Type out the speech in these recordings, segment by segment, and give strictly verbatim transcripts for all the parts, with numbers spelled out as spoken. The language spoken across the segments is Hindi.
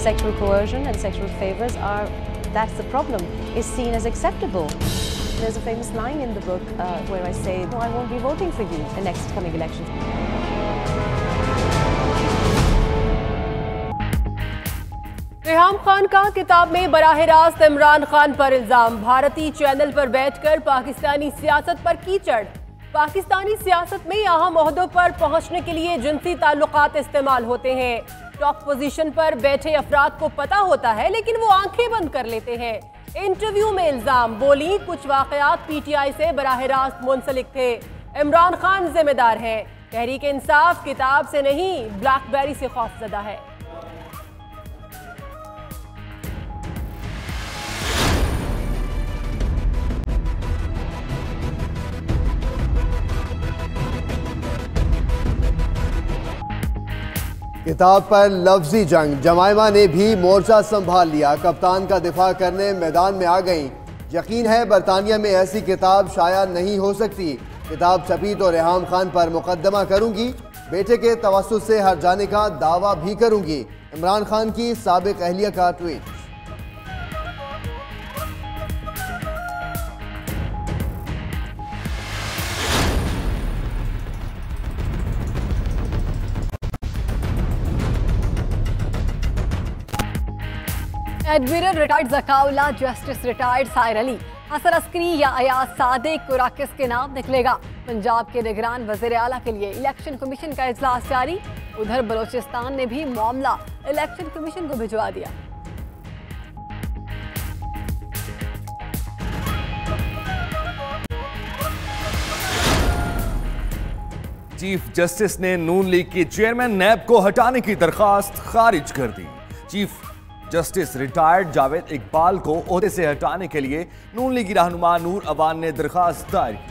sexual coercion and sexual favors are, that's the problem, is seen as acceptable. There's a famous line in the book uh, where I say, no, I won't be voting for you in next coming election. Reham Khan का किताब में बराह रास्त इमरान खान पर इल्जाम, भारतीय चैनल पर बैठकर पाकिस्तानी सियासत पर कीचड़। पाकिस्तानी सियासत में अहम ओहदों पर पहुंचने के लिए जिनसी ताल्लुकात इस्तेमाल होते हैं। टॉप पोजीशन पर बैठे अफराद को पता होता है लेकिन वो आंखें बंद कर लेते हैं। इंटरव्यू में इल्जाम, बोली कुछ वाकयात पीटीआई से बराह रास्त मुंसलिक थे, इमरान खान जिम्मेदार है। तहरीक इंसाफ किताब से नहीं ब्लैकबेरी से खौफजदा है। किताब पर लफ्जी जंग, जमाइमा ने भी मोर्चा संभाल लिया, कप्तान का दिफा करने मैदान में आ गईं। यकीन है बरतानिया में ऐसी किताब शाया नहीं हो सकती। किताब छपी तो रेहाम खान पर मुकदमा करूंगी, बेटे के तवस्सुत से हट जाने का दावा भी करूंगी। इमरान खान की साबिक अहलिया का tweet. Admiral retired Zakaullah, justice retired Sahir Ali, Hasan Askari या अयाज सादिक कुराकिस के नाम निकलेगा। पंजाब के निगरान वज़ीर आला के लिए इलेक्शन कमीशन का इजलास जारी। उधर बलोचिस्तान ने भी मामला इलेक्शन कमीशन को भिजवा दिया। चीफ जस्टिस ने नून लीग के चेयरमैन नैब को हटाने की दरखास्त खारिज कर दी। Chief justice retired Javed Iqbal को ओहदे से हटाने के लिए नून लीगी रहनुमा नूर अवान ने दरखास्त दायर की।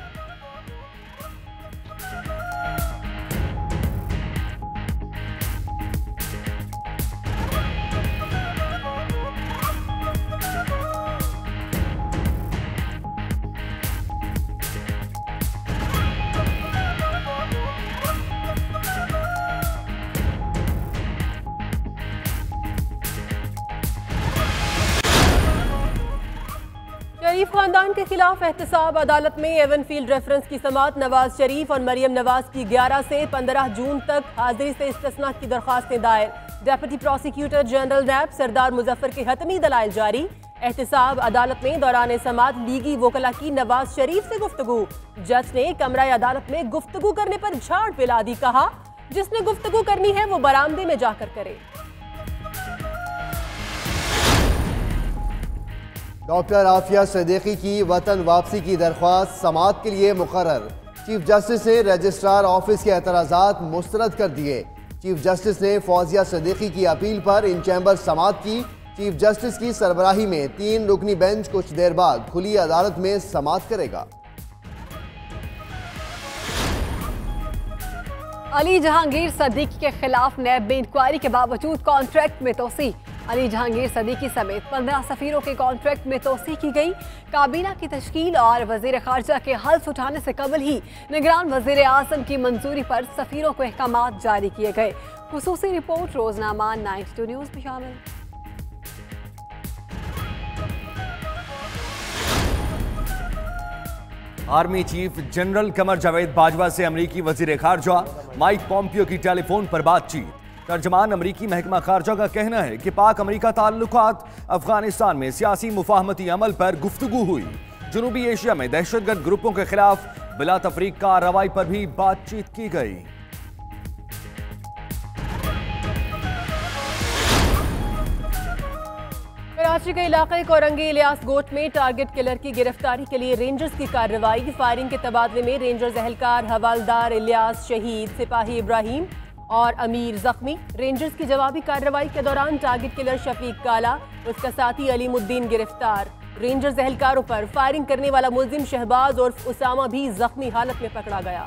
शरीफ खानदान के खिलाफ एहतसाब, अदालत में एवन फील्ड रेफरेंस की समाअत। नवाज शरीफ और मरियम नवाज की ग्यारह से पंद्रह जून तक हाजिरी से इस्तिस्ना की दरखास्तें दायर। डेप्यूटी प्रोसिक्यूटर जनरल नैब सरदार मुजफ्फर के हतमी दलाइल जारी। एहतसाब, अदालत में दौरान समाअत लीगी वकला की नवाज शरीफ से गुफ्तगू। जज ने कमरा अदालत में गुफ्तगू करने पर झाड़ पिला दी, कहा जिसने गुफ्तगू करनी है वो बरामदे में जाकर करे। डॉक्टर आफिया सिद्दीकी की वतन वापसी की दरख्वास्त समाअत के लिए मुकर्रर। चीफ जस्टिस ने रजिस्ट्रार ऑफिस के एतराज़ात मुस्तरद कर दिए। चीफ जस्टिस ने फौजिया सिद्दीकी की अपील पर इन चैम्बर समाअत की। चीफ जस्टिस की सरबराही में तीन रुकनी बेंच कुछ देर बाद खुली अदालत में समाअत करेगा। अली जहांगीर सदीकी के खिलाफ नैब में इंक्वायरी के बावजूद कॉन्ट्रैक्ट में तोसी। अली जहांगीर सदीकी समेत पंद्रह सफीरों के कॉन्ट्रैक्ट में तोसी की गई। काबीना की तश्कील और वजीर खारजा के हल्फ उठाने से कबल ही निगरान वजीर आजम की मंजूरी पर सफीरों को अहकामात जारी किए गए। खुसूसी रिपोर्ट रोजनामा नाइन्टी टू न्यूज़ में शामिल। Army chief general Qamar Javed Bajwa से अमरीकी वजीर खारजा माइक पॉम्पियो की टेलीफोन पर बातचीत। तर्जमान अमरीकी महकमा खारजा का कहना है कि पाक अमरीका ताल्लुकात, अफगानिस्तान में सियासी मुफाहमती अमल पर गुफ्तगू हुई। जनूबी एशिया में दहशतगर्द ग्रुपों के खिलाफ बिला तफरीक कार्रवाई पर भी बातचीत की गई। कराची के इलाके कोरंगी इलियास गोट में टारगेट किलर की गिरफ्तारी के लिए रेंजर्स की कार्रवाई। फायरिंग के तबादले में रेंजर्स एहलकार हवालदार इलियास शहीद, सिपाही इब्राहिम और अमीर जख्मी। रेंजर्स की जवाबी कार्रवाई के दौरान टारगेट किलर शफीक काला, उसका साथी अलीमुद्दीन गिरफ्तार। रेंजर्स एहलकारों पर फायरिंग करने वाला मुलजिम शहबाज उर्फ उसामा भी जख्मी हालत में पकड़ा गया।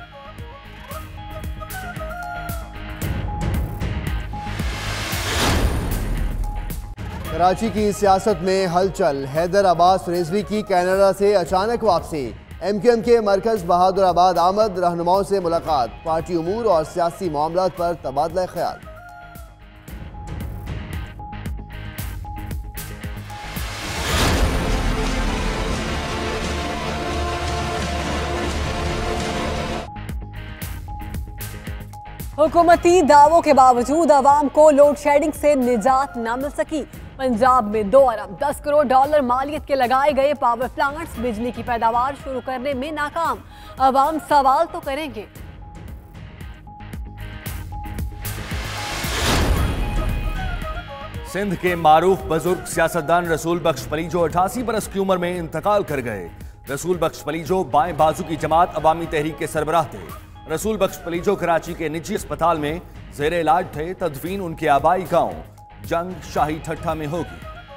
कराची की सियासत में हलचल, हैदर अब्बास रिजवी की कनाडा से अचानक वापसी। एम क्यू एम के मरकज बहादुराबाद आमद, रहनुमाओं से मुलाकात, पार्टी उमूर और सियासी मामलात पर तबादला ख्याल। हुकूमती दावों के बावजूद आवाम को लोड शेडिंग से निजात न मिल सकी। पंजाब में दो अरब दस करोड़ डॉलर मालियत के लगाए गए पावर प्लांट्स बिजली की पैदावार शुरू करने में नाकाम। आवाम सवाल तो करेंगे। सिंध के मारूफ बुजुर्ग सियासतदान रसूल बख्श पलीजो अठासी बरस की उम्र में इंतकाल कर गए। रसूल बख्श पलीजो बाएं बाजू की जमात अवामी तहरीक के सरबराह थे। रसूल बख्श पलीजो कराची के निजी अस्पताल में जेर इलाज थे। तदफीन उनके आबाई गांव जंग शाही ठट्ठा में होगी।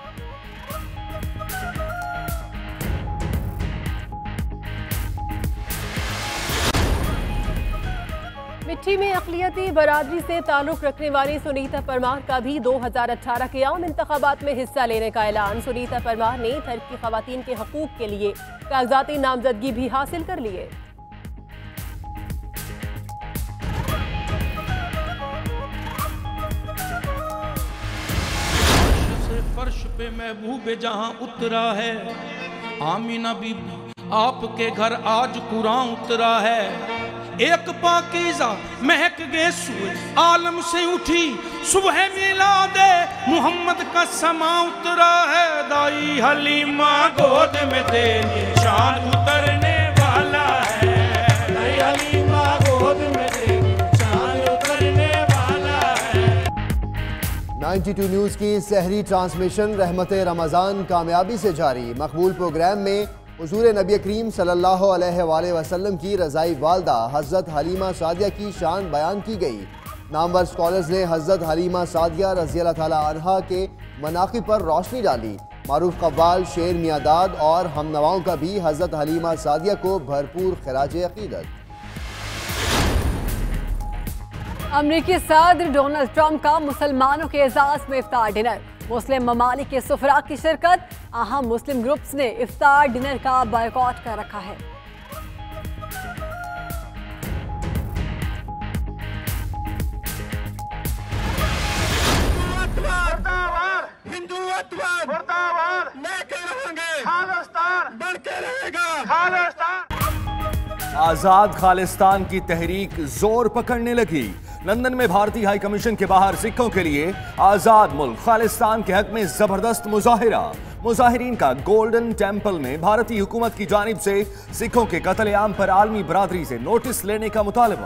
मिट्टी में अक़लियती बरादरी से ताल्लुक रखने वाली सुनीता परमार का भी दो हजार अठारह के आम इंतखाबात में हिस्सा लेने का ऐलान। सुनीता परमार ने थर्क की खवातीन के हकूक के लिए कागजाती नामजदगी भी हासिल कर लिए। फर्श पे महबूब जहां उतरा है, आमीना बीबी आपके घर आज कुरान उतरा है। एक पाकीज़ा महक गए सूरज आलम से उठी, सुबह मिलादे मोहम्मद का समा उतरा है। दाई हलीमा गोद में तेरी शान उतरने वाला है। दाई हलीमा गोद में तेरी शान उतरने वाला है। बानवे न्यूज़ की सहरी ट्रांसमिशन रहमत रमज़ान कामयाबी से जारी। मकबूल प्रोग्राम में हुजूर नबी करीम सल्लल्लाहु अलैहि वसल्लम की रज़ाई वालदा हज़रत हलीमा सादिया की शान बयान की गई। नामवर स्कॉलर्स ने हज़रत हलीमा सादिया रज़ी अल्लाह ताला अन्हा के मनाक़िब पर रोशनी डाली। मारूफ कव्वाल शेर मियादाद और हमनवाओं का भी हज़रत हलीमा सादिया को भरपूर खिराज अक़ीदत। अमरीकी सदर डोनाल्ड ट्रंप का मुसलमानों के एजाज में इफ्तार डिनर। मुस्लिम ममालिक के सुफरा की शिरकत। अहम मुस्लिम ग्रुप्स ने इफ्तार डिनर का बायकॉट कर रखा है। आजाद खालिस्तान की तहरीक जोर पकड़ने लगी। लंदन में भारतीय हाई कमीशन के बाहर सिखों के लिए आजाद मुल्क खालिस्तान के हक में जबरदस्त मुजाहिरा। मुजाहिरीन का गोल्डन टेम्पल में भारतीय हुकूमत की जानिब से सिखों के कत्लेआम पर आलमी बरादरी से नोटिस लेने का मुतालबा।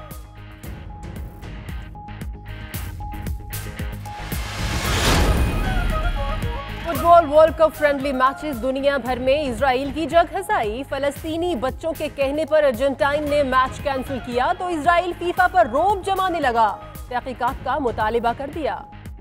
Football world cup friendly matches दुनिया भर में इजराइल की जग हसाई। फलस्तीनी बच्चों के कहने पर अर्जेंटाइन ने मैच कैंसिल किया तो इजराइल फीफा पर रोब जमाने लगा। तहकीकात का मुतालिबा कर दिया।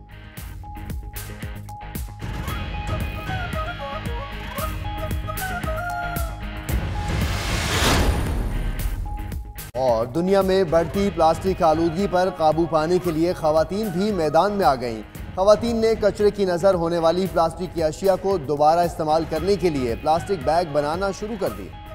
और दुनिया में बढ़ती प्लास्टिक आलूगी पर काबू पाने के लिए खवातीन भी मैदान में आ गईं। खवातीन ने कचरे की नज़र होने वाली प्लास्टिक की अशिया को दोबारा इस्तेमाल करने के लिए प्लास्टिक बैग बनाना शुरू कर दी।